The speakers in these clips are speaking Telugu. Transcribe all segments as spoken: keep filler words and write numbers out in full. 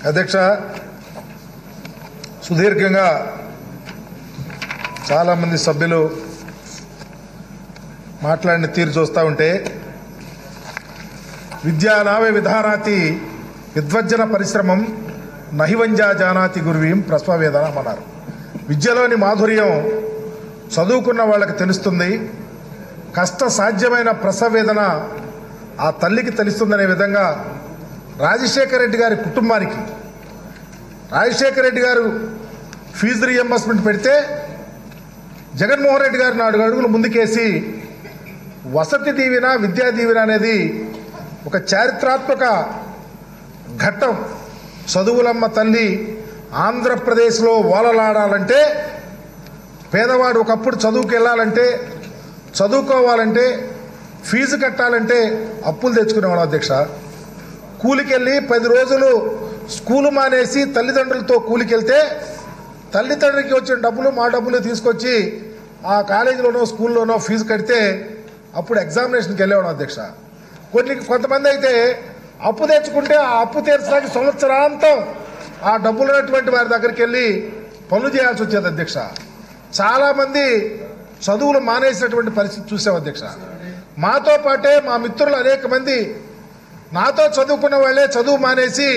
అధ్యక్ష, సుదీర్ఘంగా చాలామంది సభ్యులు మాట్లాడిన తీరు చూస్తూ ఉంటే విద్యానావే విధానాతి విద్వజ్జన పరిశ్రమం నహివంజా జానాతి గురువీం ప్రస్వవేదనం అన్నారు. విద్యలోని మాధుర్యం చదువుకున్న వాళ్ళకి తెలుస్తుంది, కష్ట సాధ్యమైన ప్రసవేదన ఆ తల్లికి తెలుస్తుందనే విధంగా రాజశేఖర రెడ్డి గారి కుటుంబానికి రాజశేఖర రెడ్డి గారు ఫీజు రీఎంబర్స్మెంట్ పెడితే జగన్మోహన్ రెడ్డి గారు నాలుగు అడుగులు ముందుకేసి వసతి దీవెన విద్యా దీవెన అనేది ఒక చారిత్రాత్మక ఘట్టం. చదువులమ్మ తల్లి ఆంధ్రప్రదేశ్లో ఓలలాడాలంటే, పేదవాడు ఒకప్పుడు చదువుకు వెళ్ళాలంటే, చదువుకోవాలంటే, ఫీజు కట్టాలంటే అప్పులు తెచ్చుకునేవాడు అధ్యక్ష. కూలికెళ్ళి పది రోజులు స్కూలు మానేసి తల్లిదండ్రులతో కూలికెళ్తే తల్లిదండ్రులకి వచ్చిన డబ్బులు మా డబ్బులు తీసుకొచ్చి ఆ కాలేజీలోనో స్కూల్లోనో ఫీజు కడితే అప్పుడు ఎగ్జామినేషన్కి వెళ్ళేవాడు అధ్యక్ష. కొన్ని కొంతమంది అయితే అప్పు తెచ్చుకుంటే ఆ అప్పు తీర్చడానికి సంవత్సరాంతం ఆ డబ్బులు ఉన్నటువంటి వారి దగ్గరికి వెళ్ళి పనులు చేయాల్సి వచ్చేది అధ్యక్ష. చాలామంది చదువులు మానేసినటువంటి పరిస్థితి చూసాం అధ్యక్ష. మాతో పాటే మా మిత్రులు అనేక మంది నాతో చదువుకున్న వాళ్ళే చదువు మానేసి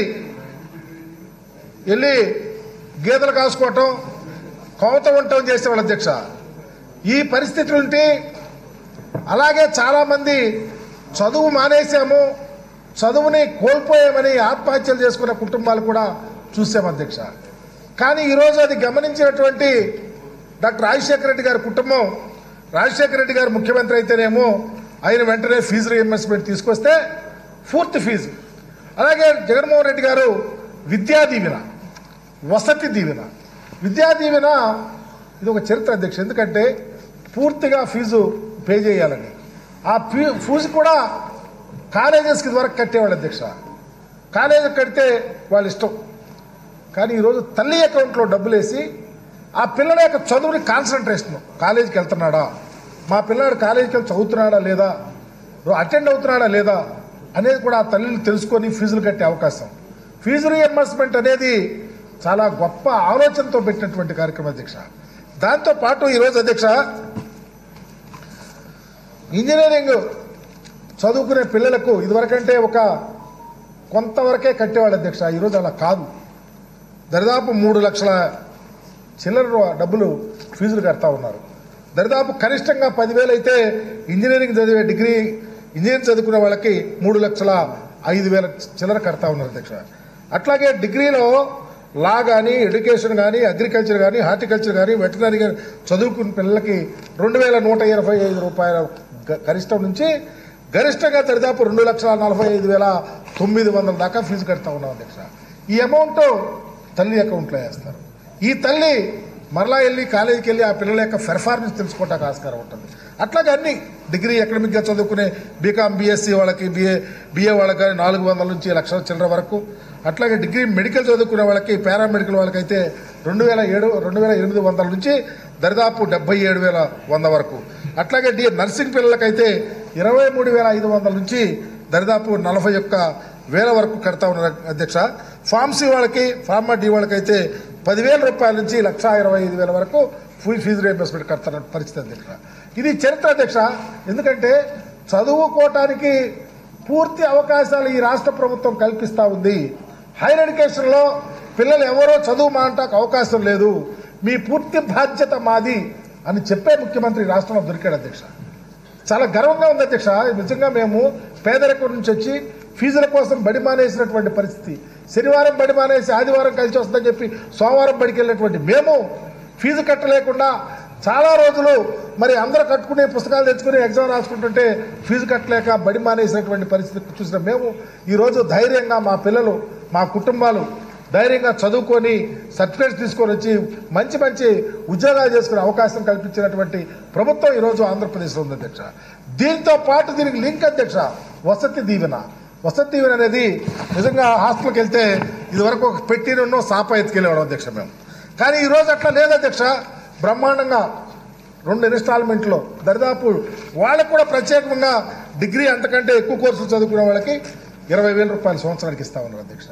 వెళ్ళి గీతలు కాసుకోవటం, కోత ఉండటం చేసేవాళ్ళు అధ్యక్ష. ఈ పరిస్థితులు ఉంటే అలాగే చాలామంది చదువు మానేసాము, చదువుని కోల్పోయామని ఆత్మహత్యలు చేసుకున్న కుటుంబాలు కూడా చూసాం అధ్యక్ష. కానీ ఈరోజు అది గమనించినటువంటి డాక్టర్ రాజశేఖర రెడ్డి గారి కుటుంబం, రాజశేఖర రెడ్డి గారు ముఖ్యమంత్రి అయితేనేమో ఆయన వెంటనే ఫీజు రీఎంబర్స్మెంట్ తీసుకొస్తే పూర్తి ఫీజు, అలాగే జగన్మోహన్ రెడ్డి గారు విద్యా దీవెన, వసతి దీవెన, విద్యా దీవెన ఇది ఒక చరిత్ర అధ్యక్ష. ఎందుకంటే పూర్తిగా ఫీజు పే చేయాలని, ఆ ఫీ ఫీజు కూడా కాలేజెస్కి వరకు కట్టేవాళ్ళు అధ్యక్ష. కాలేజీకి కడితే వాళ్ళ ఇష్టం. కానీ ఈరోజు తల్లి అకౌంట్లో డబ్బులు వేసి ఆ పిల్లల యొక్క చదువుని కాన్సన్ట్రేషన్, కాలేజీకి వెళ్తున్నాడా, మా పిల్లాడు కాలేజీకి వెళ్ళి చదువుతున్నాడా లేదా, అటెండ్ అవుతున్నాడా లేదా అనేది కూడా ఆ తల్లిని తెలుసుకొని ఫీజులు కట్టే అవకాశం. ఫీజు రీఎంబర్స్మెంట్ అనేది చాలా గొప్ప ఆలోచనతో పెట్టినటువంటి కార్యక్రమం అధ్యక్ష. దాంతోపాటు ఈరోజు అధ్యక్ష ఇంజనీరింగ్ చదువుకునే పిల్లలకు ఇదివరకంటే ఒక కొంతవరకే కట్టేవాళ్ళు అధ్యక్ష. ఈరోజు అలా కాదు, దరిదాపు మూడు లక్షల చిల్లర డబ్బులు ఫీజులు కడతా ఉన్నారు. దరిదాపు కనిష్టంగా పదివేలు అయితే ఇంజనీరింగ్ చదివే డిగ్రీ ఇంజనీరింగ్ చదువుకునే వాళ్ళకి మూడు లక్షల ఐదు వేల చిల్లర కడతా ఉన్నారు అధ్యక్ష. అట్లాగే డిగ్రీలో లా కానీ, ఎడ్యుకేషన్ కానీ, అగ్రికల్చర్ కానీ, హార్టికల్చర్ కానీ, వెటనరీ కానీ చదువుకున్న పిల్లలకి రెండు వేల నూట ఇరవై ఐదు రూపాయల గరిష్టం నుంచి గరిష్టంగా దరిదాపు రెండు లక్షల నలభై ఐదు వేల తొమ్మిది వందల దాకా ఫీజు కడతా ఉన్నాం అధ్యక్ష. ఈ అమౌంట్ తల్లి అకౌంట్లో వేస్తారు. ఈ తల్లి మరలా వెళ్ళి కాలేజీకి వెళ్ళి ఆ పిల్లల యొక్క పెర్ఫార్మెన్స్ తెలుసుకోవడానికి ఆస్కారం ఉంటుంది. అట్లాగే అన్ని డిగ్రీ ఎకడమిక్గా చదువుకునే బీకామ్, బీఎస్సీ వాళ్ళకి, బిఏ బిఏ వాళ్ళకి కానీ నాలుగు వందల నుంచి లక్షల చిల్లర వరకు, అట్లాగే డిగ్రీ మెడికల్ చదువుకునే వాళ్ళకి, పారామెడికల్ వాళ్ళకైతే రెండు వేల ఏడు రెండు వేల ఎనిమిది వందల నుంచి దరిదాపు డెబ్బై ఏడు వేల వంద వరకు, అట్లాగే డి నర్సింగ్ పిల్లలకైతే ఇరవై మూడు వేల ఐదు వందల నుంచి దరిదాపు నలభై ఒక్క వేల వరకు కడతా ఉన్నారు అధ్యక్ష. ఫార్మసీ వాళ్ళకి, ఫార్మా డి వాళ్ళకైతే పదివేల రూపాయల నుంచి లక్ష ఇరవై ఐదు వేల వరకు ఫుల్ ఫీజు రీఎంబర్స్మెంట్ కడతారు పరిస్థితి అధ్యక్ష. ఇది చరిత్ర అధ్యక్ష. ఎందుకంటే చదువుకోవటానికి పూర్తి అవకాశాలు ఈ రాష్ట్ర ప్రభుత్వం కల్పిస్తూ ఉంది. హైయర్ ఎడ్యుకేషన్లో పిల్లలు ఎవరో చదువు మానటానికి అవకాశం లేదు, మీ పూర్తి బాధ్యత మాది అని చెప్పే ముఖ్యమంత్రి రాష్ట్రంలో దొరికాడు అధ్యక్ష. చాలా గర్వంగా ఉంది అధ్యక్ష. నిజంగా మేము పేదరికం నుంచి వచ్చి ఫీజుల కోసం బడి మానేసినటువంటి పరిస్థితి, శనివారం బడి మానేసి ఆదివారం కలిసి వస్తుందని చెప్పి సోమవారం బడికి వెళ్ళినటువంటి మేము ఫీజు కట్టలేకుండా చాలా రోజులు మరి అందరూ కట్టుకునే పుస్తకాలు తెచ్చుకుని ఎగ్జామ్ రాసుకుంటుంటే ఫీజు కట్టలేక బడి మానేసినటువంటి పరిస్థితి చూసిన మేము ఈరోజు ధైర్యంగా మా పిల్లలు, మా కుటుంబాలు ధైర్యంగా చదువుకొని సర్టిఫికేట్స్ తీసుకొని వచ్చి మంచి మంచి ఉద్యోగాలు చేసుకునే అవకాశం కల్పించినటువంటి ప్రభుత్వం ఈరోజు ఆంధ్రప్రదేశ్లో ఉంది అధ్యక్ష. దీంతో పాటు దీనికి లింక్ అధ్యక్ష వసతి దీవెన. వసతి దీవెన అనేది నిజంగా హాస్టల్కి వెళ్తే ఇదివరకు ఒక పెట్టినో సాప ఎత్తుకెళ్ళేవాడు అధ్యక్ష మేము. కానీ ఈరోజు అట్లా లేదు అధ్యక్ష. బ్రహ్మాండంగా రెండు ఇన్స్టాల్మెంట్లో దరిదాపు వాళ్ళకు కూడా ప్రత్యేకంగా డిగ్రీ అంతకంటే ఎక్కువ కోర్సులు చదువుకునే వాళ్ళకి ఇరవై వేల రూపాయల సంవత్సరానికి ఇస్తా ఉన్నారు అధ్యక్ష.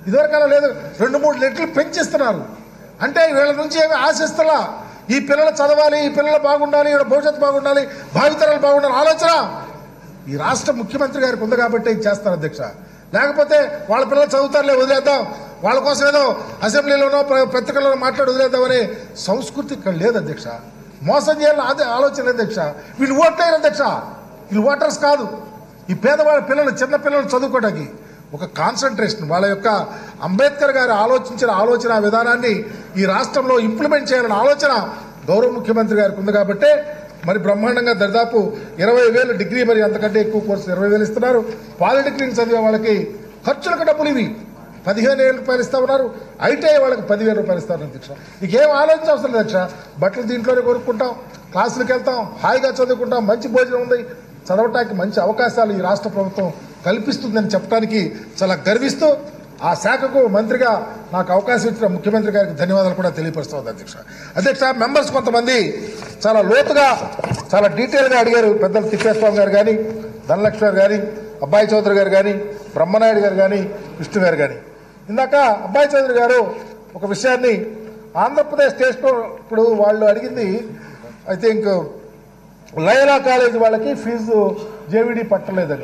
ఇదివరకలా లేదు, రెండు మూడు రెట్లు పెంచిస్తున్నారు. అంటే వీళ్ళ నుంచి ఏమి ఆశిస్తలా, ఈ పిల్లలు చదవాలి, ఈ పిల్లలు బాగుండాలి, వీళ్ళ భవిష్యత్తు బాగుండాలి, భావితరాలు బాగుండాలి ఆలోచన ఈ రాష్ట్ర ముఖ్యమంత్రి గారికి ఉంది కాబట్టి ఇది చేస్తారు అధ్యక్ష. లేకపోతే వాళ్ళ పిల్లలు చదువుతారులే వదిలేద్దాం, వాళ్ళ కోసం ఏదో అసెంబ్లీలోనో పత్రికల్లోనో మాట్లాడి వదిలేద్దామనే సంస్కృతి ఇక్కడ లేదు అధ్యక్ష. మోసం చేయాలని అదే ఆలోచన లేదు అధ్యక్ష. వీళ్ళు ఓట్లేరు అధ్యక్ష, వీళ్ళు ఓటర్స్ కాదు. ఈ పేదవాళ్ళ పిల్లలు, చిన్న పిల్లలు చదువుకోవడానికి ఒక కాన్సన్ట్రేషన్, వాళ్ళ యొక్క అంబేద్కర్ గారు ఆలోచించిన ఆలోచన విధానాన్ని ఈ రాష్ట్రంలో ఇంప్లిమెంట్ చేయాలన్న ఆలోచన గౌరవ ముఖ్యమంత్రి గారికి ఉంది కాబట్టి మరి బ్రహ్మాండంగా దాదాపు ఇరవై వేలు డిగ్రీ, మరి అంతకంటే ఎక్కువ కోర్సులు ఇరవై వేలు ఇస్తున్నారు. పాలిటెక్నిక్ చదివే వాళ్ళకి ఖర్చులకు డబ్బులు ఇవి పదిహేను వేల రూపాయలు ఇస్తా ఉన్నారు. ఐటీఐ వాళ్ళకి పదివేల రూపాయలు ఇస్తారు అధ్యక్ష. నీకేం ఆలోచన అవసరం లేదు అధ్యక్ష. బట్టలు దీంట్లోనే కొనుక్కుంటాం, క్లాసులకు వెళ్తాం, హాయిగా చదువుకుంటాం, మంచి భోజనం ఉంది, చదవటానికి మంచి అవకాశాలు ఈ రాష్ట్ర ప్రభుత్వం కల్పిస్తుందని చెప్పడానికి చాలా గర్విస్తూ ఆ శాఖకు మంత్రిగా నాకు అవకాశం ఇచ్చిన ముఖ్యమంత్రి గారికి ధన్యవాదాలు కూడా తెలియపరుస్తుంది అధ్యక్ష. అధ్యక్ష, మెంబర్స్ కొంతమంది చాలా లోతుగా చాలా డీటెయిల్గా అడిగారు. పెద్దలు తిప్పేస్వామి గారు కానీ, ధనలక్ష్మి గారు కానీ, అబ్బాయి చౌదరి గారు కానీ, బ్రహ్మనాయుడు గారు కానీ, విష్ణు గారు కానీ. ఇందాక అబ్బాయి చౌదరి గారు ఒక విషయాన్ని, ఆంధ్రప్రదేశ్ స్టేట్లో ఇప్పుడు వాళ్ళు అడిగింది ఐ థింక్ లయలా కాలేజ్ వాళ్ళకి ఫీజు జేవిడి పట్టలేదని,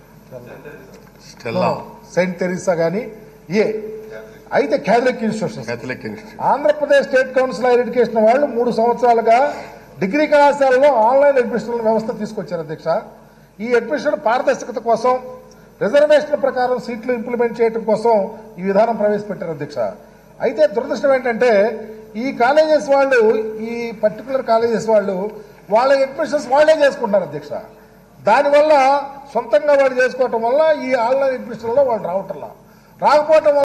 సెయింట్ తెరీసా కానీ ఏ అయితే Catholic institution, Andhra Pradesh state council higher education వాళ్ళు మూడు సంవత్సరాలుగా డిగ్రీ కళాశాలలో ఆన్లైన్ అడ్మిషన్ వ్యవస్థ తీసుకొచ్చారు అధ్యక్ష. ఈ అడ్మిషన్ పారదర్శకత కోసం, రిజర్వేషన్ ప్రకారం సీట్లు ఇంప్లిమెంట్ చేయడం కోసం ఈ విధానం ప్రవేశపెట్టారు అధ్యక్ష. అయితే దురదృష్టం ఏంటంటే ఈ కాలేజెస్ వాళ్ళు, ఈ పర్టికులర్ కాలేజెస్ వాళ్ళు వాళ్ళ అడ్మిషన్స్ వాళ్ళే చేసుకుంటారు అధ్యక్ష. దానివల్ల సొంతంగా వాళ్ళు చేసుకోవటం వల్ల ఈ ఆన్లైన్ అడ్మిషన్లో వాళ్ళు రావటంలా రాకపోవటం